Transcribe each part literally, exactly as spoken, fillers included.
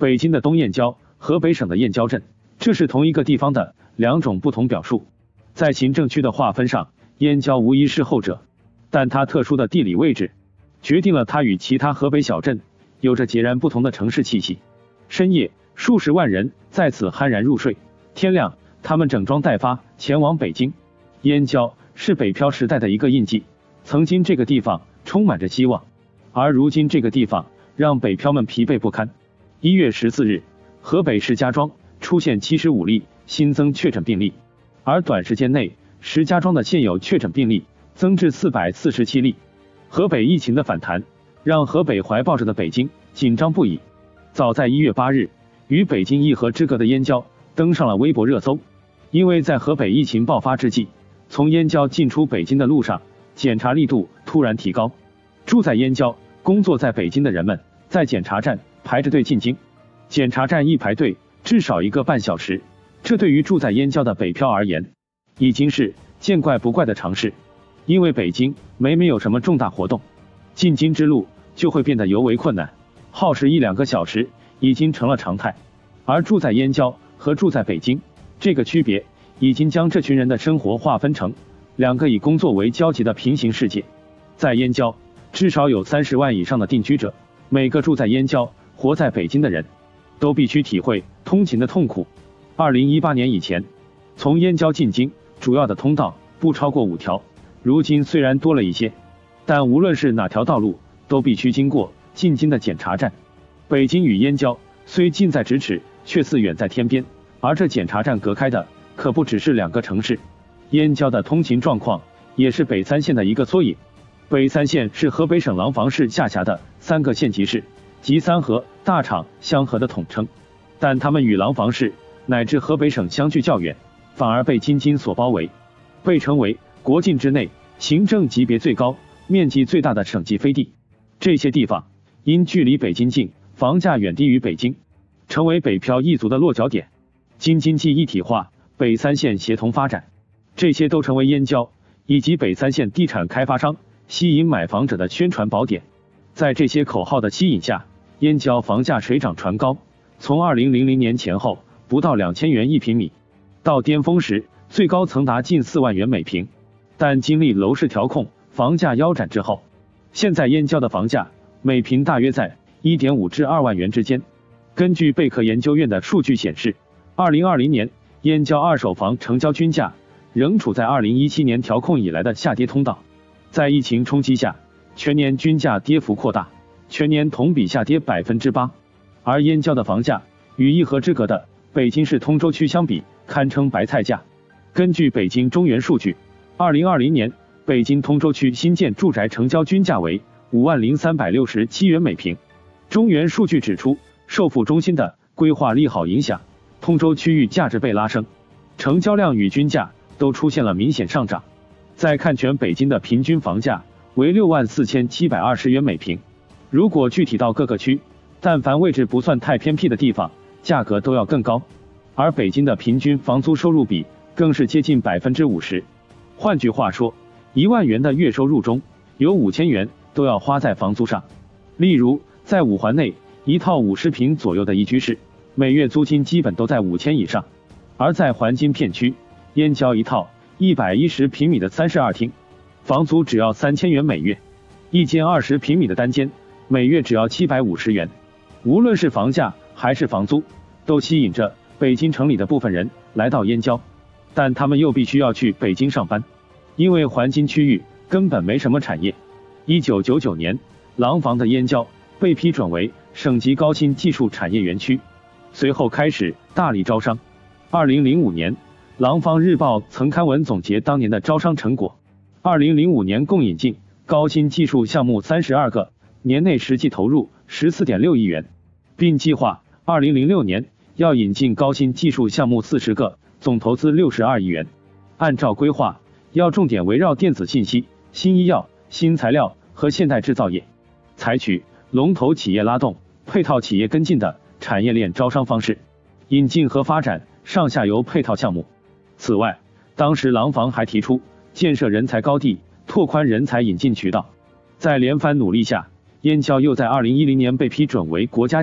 北京的东燕郊，河北省的燕郊镇，这是同一个地方的两种不同表述。在行政区的划分上，燕郊无疑是后者，但它特殊的地理位置，决定了它与其他河北小镇有着截然不同的城市气息。深夜，数十万人在此酣然入睡，天亮，他们整装待发，前往北京。燕郊是北漂时代的一个印记，曾经这个地方充满着希望，而如今这个地方让北漂们疲惫不堪。一月十四日，河北石家庄出现七十五例新增确诊病例，而短时间内，石家庄的现有确诊病例增至四百四十七例。河北疫情的反弹，让河北怀抱着的北京紧张不已。早在一月八日，与北京一河之隔的燕郊登上了微博热搜，因为在河北疫情爆发之际，从燕郊进出北京的路上，检查力度突然提高。住在燕郊、工作在北京的人们，在检查站排着队进京，检查站一排队至少一个半小时，这对于住在燕郊的北漂而言，已经是见怪不怪的常事。因为北京每每有什么重大活动，进京之路就会变得尤为困难，耗时一两个小时已经成了常态。而住在燕郊和住在北京，这个区别已经将这群人的生活划分成两个以工作为交集的平行世界。在燕郊，至少有三十万以上的定居者，每个住在燕郊、活在北京的人，都必须体会通勤的痛苦。二零一八年以前，从燕郊进京主要的通道不超过五条，如今虽然多了一些，但无论是哪条道路，都必须经过进京的检查站。北京与燕郊虽近在咫尺，却似远在天边，而这检查站隔开的可不只是两个城市。燕郊的通勤状况也是北三县的一个缩影。北三县是河北省廊坊市下辖的三个县级市，即三河、大厂、香河的统称，但它们与廊坊市乃至河北省相距较远，反而被京津所包围，被称为国境之内行政级别最高、面积最大的省级飞地。这些地方因距离北京近，房价远低于北京，成为北漂一族的落脚点。京津冀一体化，北三县协同发展，这些都成为燕郊以及北三县地产开发商吸引买房者的宣传宝典。在这些口号的吸引下，燕郊房价水涨船高，从二零零零年前后不到两千元一平米，到巅峰时最高曾达近四万元每平。但经历楼市调控、房价腰斩之后，现在燕郊的房价每平大约在 一点五至二万元之间。根据贝壳研究院的数据显示，二零二零年燕郊二手房成交均价仍处在二零一七年调控以来的下跌通道。在疫情冲击下，全年均价跌幅扩大，全年同比下跌 百分之八。 而燕郊的房价与一河之隔的北京市通州区相比，堪称白菜价。根据北京中原数据，二零二零年北京通州区新建住宅成交均价为五万零三百六十七元每平。中原数据指出，受副中心的规划利好影响，通州区域价值被拉升，成交量与均价都出现了明显上涨。再看全北京的平均房价为六万四千七百二十元每平。如果具体到各个区，但凡位置不算太偏僻的地方，价格都要更高。而北京的平均房租收入比更是接近 百分之五十。换句话说，一万元的月收入中，有五千元都要花在房租上。例如，在五环内，一套五十平左右的一居室，每月租金基本都在五千以上。而在环京片区，燕郊一套一百一十平米的三室二厅，房租只要三千元每月；一间二十平米的单间，每月只要七百五十元。无论是房价还是房租，都吸引着北京城里的部分人来到燕郊，但他们又必须要去北京上班，因为环京区域根本没什么产业。一九九九年，廊坊的燕郊被批准为省级高新技术产业园区，随后开始大力招商。二零零五年，廊坊日报曾刊文总结当年的招商成果。二零零五年共引进高新技术项目三十二个，年内实际投入 十四点六亿元，并计划二零零六年要引进高新技术项目四十个，总投资六十二亿元。按照规划，要重点围绕电子信息、新医药、新材料和现代制造业，采取龙头企业拉动、配套企业跟进的产业链招商方式，引进和发展上下游配套项目。此外，当时廊坊还提出建设人才高地，拓宽人才引进渠道。在连番努力下，燕郊又在二零一零年被批准为国家级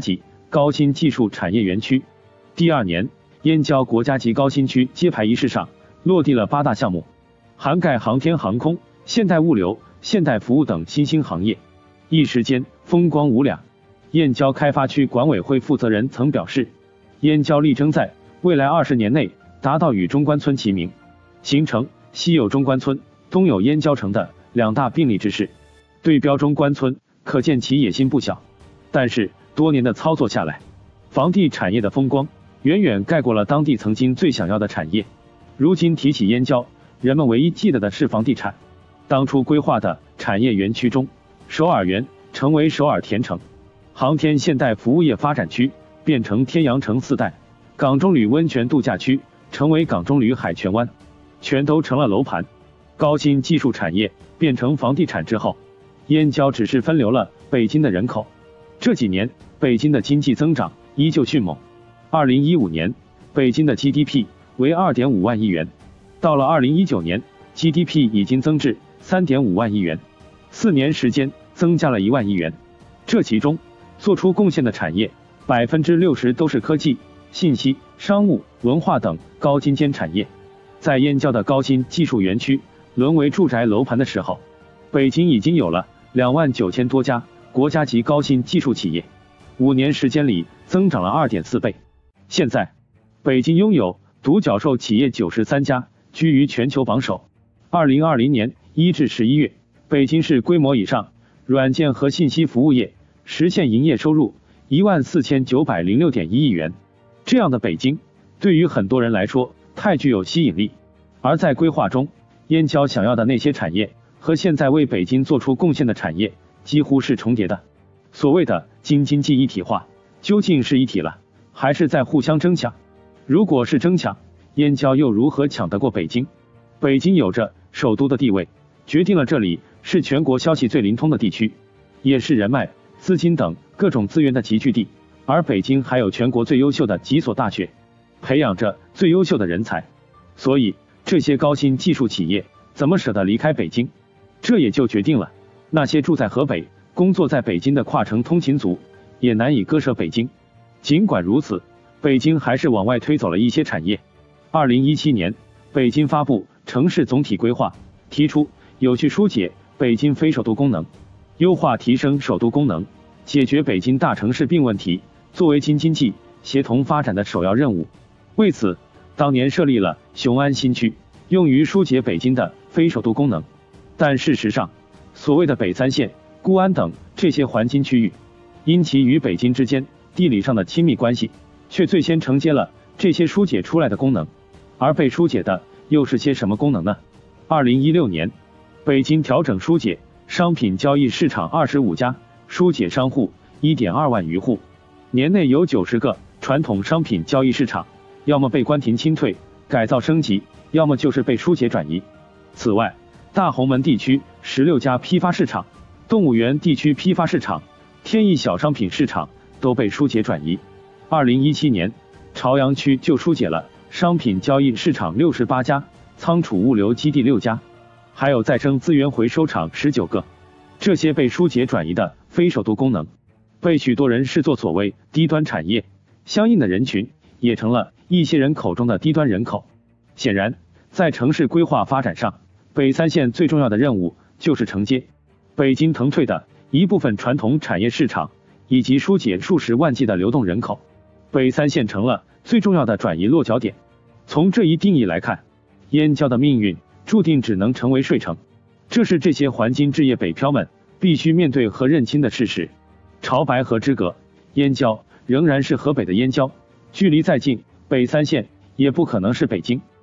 高新技术产业园区。第二年，燕郊国家级高新区揭牌仪式上落地了八大项目，涵盖航天航空、现代物流、现代服务等新兴行业，一时间风光无两。燕郊开发区管委会负责人曾表示，燕郊力争在未来二十年内达到与中关村齐名，形成西有中关村、东有燕郊城的两大并立之势。对标中关村，可见其野心不小。但是多年的操作下来，房地产业的风光远远盖过了当地曾经最想要的产业。如今提起燕郊，人们唯一记得的是房地产。当初规划的产业园区中，首尔园成为首尔田城，航天现代服务业发展区变成天阳城四代，港中旅温泉度假区成为港中旅海泉湾，全都成了楼盘。高新技术产业变成房地产之后，燕郊只是分流了北京的人口。这几年北京的经济增长依旧迅猛。二零一五年，北京的 G D P 为 二点五万亿元，到了二零一九年 ，G D P 已经增至 三点五万亿元，四年时间增加了一万亿元。这其中做出贡献的产业，百分之六十都是科技、信息、商务、文化等高精尖产业。在燕郊的高新技术园区沦为住宅楼盘的时候，北京已经有了两万九千多家国家级高新技术企业，五年时间里增长了 二点四倍。现在，北京拥有独角兽企业九十三家，居于全球榜首。二零二零年一至十一月，北京市规模以上软件和信息服务业实现营业收入一万四千九百零六点一亿元。这样的北京，对于很多人来说太具有吸引力。而在规划中，燕郊想要的那些产业和现在为北京做出贡献的产业几乎是重叠的。所谓的京津冀一体化，究竟是一体了，还是在互相争抢？如果是争抢，燕郊又如何抢得过北京？北京有着首都的地位，决定了这里是全国消息最灵通的地区，也是人脉、资金等各种资源的集聚地。而北京还有全国最优秀的几所大学，培养着最优秀的人才。所以这些高新技术企业怎么舍得离开北京？这也就决定了那些住在河北、工作在北京的跨城通勤族也难以割舍北京。尽管如此，北京还是往外推走了一些产业。二零一七年，北京发布城市总体规划，提出有序疏解北京非首都功能，优化提升首都功能，解决北京大城市病问题，作为京津冀协同发展的首要任务。为此，当年设立了雄安新区，用于疏解北京的非首都功能。但事实上，所谓的北三县、固安等这些环京区域，因其与北京之间地理上的亲密关系，却最先承接了这些疏解出来的功能。而被疏解的又是些什么功能呢？二零一六年，北京调整疏解商品交易市场二十五家，疏解商户 一点二万余户。年内有九十个传统商品交易市场，要么被关停清退、改造升级，要么就是被疏解转移。此外，大红门地区十六家批发市场、动物园地区批发市场、天益小商品市场都被疏解转移。二零一七年，朝阳区就疏解了商品交易市场六十八家，仓储物流基地六家，还有再生资源回收厂十九个。这些被疏解转移的非首都功能，被许多人视作所谓低端产业，相应的人群也成了一些人口中的低端人口。显然，在城市规划发展上，北三县最重要的任务就是承接北京腾退的一部分传统产业市场，以及疏解数十万计的流动人口。北三县成了最重要的转移落脚点。从这一定义来看，燕郊的命运注定只能成为睡城，这是这些环京置业北漂们必须面对和认清的事实。朝白河之隔，燕郊仍然是河北的燕郊，距离再近，北三县也不可能是北京。